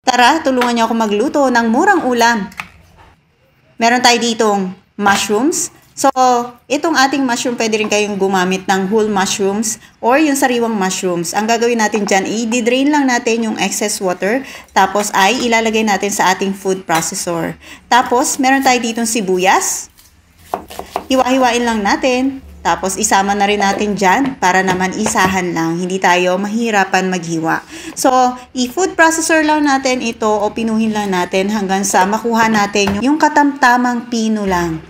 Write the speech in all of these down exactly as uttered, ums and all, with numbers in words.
Tara, tulungan niyo ako magluto ng murang ulam. Meron tayo ditong mushrooms. So, itong ating mushroom, pwede rin kayong gumamit ng whole mushrooms or yung sariwang mushrooms. Ang gagawin natin dyan, i-drain lang natin yung excess water. Tapos ay ilalagay natin sa ating food processor. Tapos, meron tayo ditong sibuyas. Hiwa-hiwain lang natin. Tapos, isama na rin natin dyan para naman isahan lang. Hindi tayo mahirapan maghiwa. So, i-food processor lang natin ito o pinuhin lang natin hanggang sa makuha natin yung katamtamang pino lang.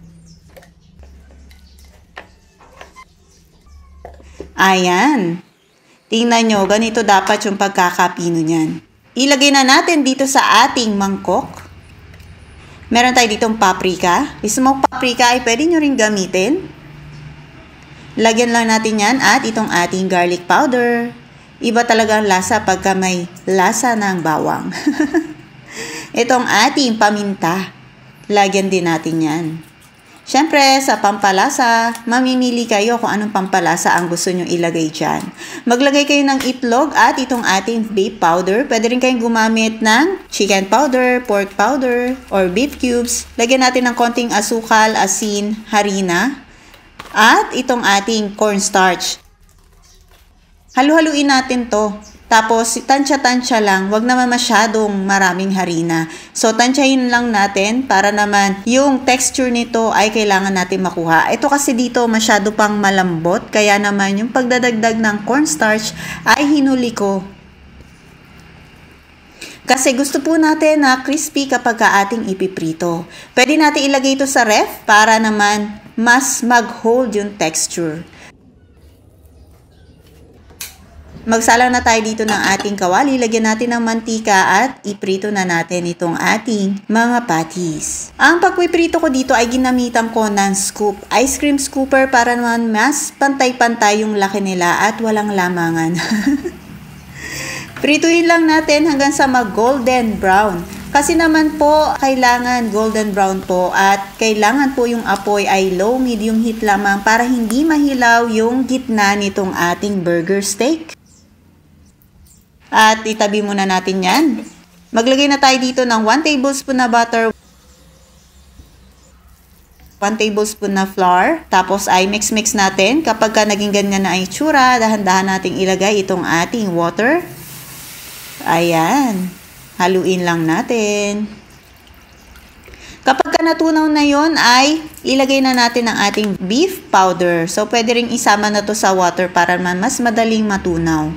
Ayan. Tingnan nyo, ganito dapat yung pagkakapino niyan. Ilagay na natin dito sa ating mangkok. Meron tayo ditong paprika. Smoked paprika ay pwede nyo rin gamitin. Lagyan lang natin yan at itong ating garlic powder. Iba talaga ang lasa pagka may lasa ng bawang. Itong ating paminta. Lagyan din natin yan. Siyempre, sa pampalasa, mamimili kayo kung anong pampalasa ang gusto nyo ilagay dyan. Maglagay kayo ng itlog at itong ating beef powder. Pwede rin kayong gumamit ng chicken powder, pork powder, or beef cubes. Lagyan natin ng konting asukal, asin, harina. At itong ating cornstarch. Halu-haluin natin to. Tapos, tansya-tansya lang. Huwag naman masyadong maraming harina. So, tansyahin lang natin para naman yung texture nito ay kailangan natin makuha. Ito kasi dito masyado pang malambot. Kaya naman yung pagdadagdag ng cornstarch ay hinuli ko. Kasi gusto po natin na crispy kapag ka ating ipiprito. Pwede natin ilagay ito sa ref para naman mas mag-hold yung texture. Magsalang na tayo dito ng ating kawali. Lagyan natin ng mantika at iprito na natin itong ating mga patties. Ang pagpiprito ko dito ay ginamitan ko ng scoop. Ice cream scooper para naman mas pantay-pantay yung laki nila at walang lamangan. Prituhin lang natin hanggang sa mag-golden brown. Kasi naman po, kailangan golden brown po at kailangan po yung apoy ay low medium heat lamang para hindi mahilaw yung gitna nitong ating burger steak. At itabi muna natin yan. Maglagay na tayo dito ng one tablespoon na butter, one tablespoon na flour. Tapos ay mix-mix natin. Kapag ka naging ganyan na ay tsura, dahan-dahan nating ilagay itong ating water. Ayan. Haluin lang natin. Kapag ka natunaw na yon ay ilagay na natin ang ating beef powder. So, pwede rin isama na to sa water para man mas madaling matunaw.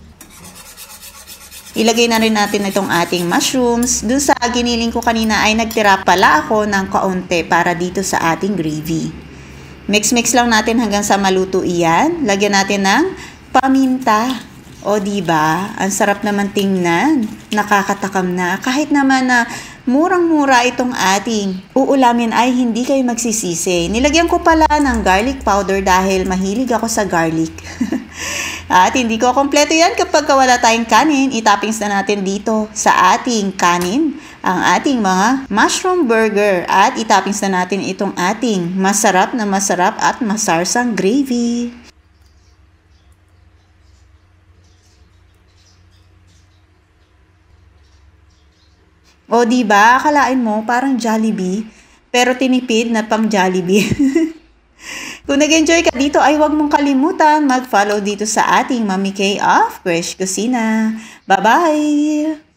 Ilagay na rin natin itong ating mushrooms. Dun sa giniling ko kanina ay nagtira pala ako ng kaunti para dito sa ating gravy. Mix-mix lang natin hanggang sa maluto iyan. Lagyan natin ng paminta. O diba, ang sarap naman tingnan, nakakatakam na. Kahit naman na murang-mura itong ating uulamin ay hindi kayo magsisisi. Nilagyan ko pala ng garlic powder dahil mahilig ako sa garlic. At hindi ko kompleto yan kapag wala tayong kanin. Itoppings na natin dito sa ating kanin ang ating mga mushroom burger. At itoppings na natin itong ating masarap na masarap at masarsang gravy. O diba, akalain mo parang Jollibee, pero tinipid na pang Jollibee. Kung nag-enjoy ka dito ay huwag mong kalimutan mag-follow dito sa ating Mami K of Fresh Kusina. Bye-bye!